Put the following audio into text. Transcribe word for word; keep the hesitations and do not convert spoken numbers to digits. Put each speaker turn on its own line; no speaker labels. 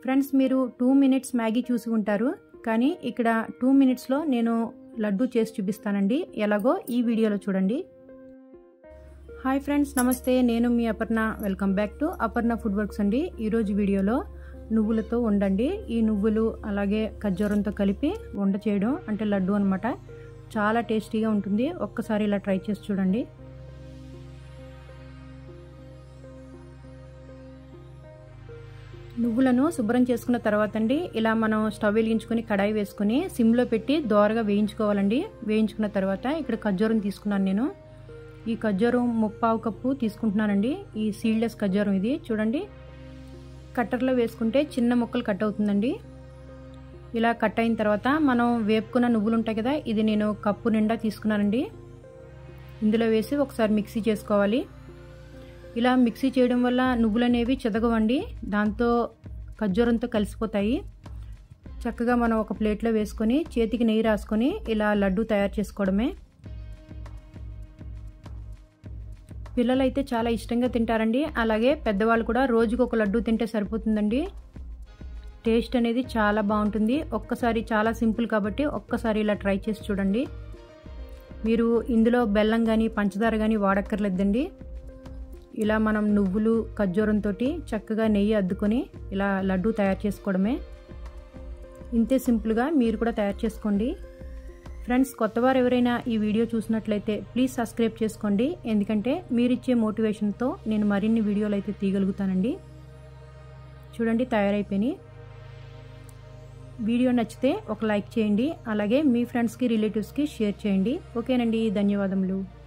Friends మీరు two minutes Maggi చూసి ఉంటారు, కానీ ఇక్కడ టూ మినిట్స్లో నేను లడ్డు చేసి చూపిస్తానండి. ఎలాగో ఈ వీడియోలో చూడండి. హాయ్ ఫ్రెండ్స్, నమస్తే. నేను మీ Aparna. Welcome back to Aparna food works అండి. ఈరోజు వీడియోలో నువ్వులతో వండండి. ఈ నువ్వులు అలాగే ఖర్జూరంతో కలిపి వండ చేయడం అంటే లడ్డు అనమాట. చాలా టేస్టీగా ఉంటుంది. ఒక్కసారి ఇలా ట్రై చేసి చూడండి. నువ్వులను శుభ్రం చేసుకున్న తర్వాత అండి ఇలా మనం స్టవ్ వెలిగించుకొని కడాయి వేసుకొని సిమ్లో పెట్టి దోరగా వేయించుకోవాలండి. వేయించుకున్న తర్వాత ఇక్కడ ఖర్జూరం తీసుకున్నాను నేను. ఈ ఖర్జూరం ముప్పావు కప్పు తీసుకుంటున్నానండి. ఈ సీడ్లెస్ ఖర్జూరం ఇది చూడండి. కట్టర్లో వేసుకుంటే చిన్న ముక్కలు కట్ అవుతుందండి. ఇలా కట్ అయిన తర్వాత మనం వేపుకున్న నువ్వులు ఉంటాయి కదా, ఇది నేను కప్పు నిండా తీసుకున్నానండి. ఇందులో వేసి ఒకసారి మిక్సీ చేసుకోవాలి. ఇలా మిక్సీ చేయడం వల్ల నువ్వులు అనేవి చెదగవండి, దాంతో ఖర్జూరంతో కలిసిపోతాయి. చక్కగా మనం ఒక ప్లేట్లో వేసుకొని చేతికి నెయ్యి రాసుకొని ఇలా లడ్డు తయారు చేసుకోవడమే. పిల్లలైతే చాలా ఇష్టంగా తింటారండి. అలాగే పెద్దవాళ్ళు కూడా రోజుకు ఒక లడ్డు తింటే సరిపోతుందండి. టేస్ట్ అనేది చాలా బాగుంటుంది. ఒక్కసారి చాలా సింపుల్ కాబట్టి ఒక్కసారి ఇలా ట్రై చేసి చూడండి. మీరు ఇందులో బెల్లం కానీ పంచదార కానీ వాడక్కర్లేదండి. ఇలా మనం నువ్వులు ఖర్జూరంతో చక్కగా నెయ్యి అద్దుకొని ఇలా లడ్డు తయారు చేసుకోవడమే. ఇంతే సింపుల్గా మీరు కూడా తయారు చేసుకోండి. ఫ్రెండ్స్, కొత్తవారు ఎవరైనా ఈ వీడియో చూసినట్లయితే ప్లీజ్ సబ్స్క్రైబ్ చేసుకోండి. ఎందుకంటే మీరిచ్చే మోటివేషన్తో నేను మరిన్ని వీడియోలు అయితే తీయగలుగుతానండి. చూడండి తయారైపోయినాయి. వీడియో నచ్చితే ఒక లైక్ చేయండి. అలాగే మీ ఫ్రెండ్స్కి రిలేటివ్స్కి షేర్ చేయండి. ఓకేనండి, ధన్యవాదములు.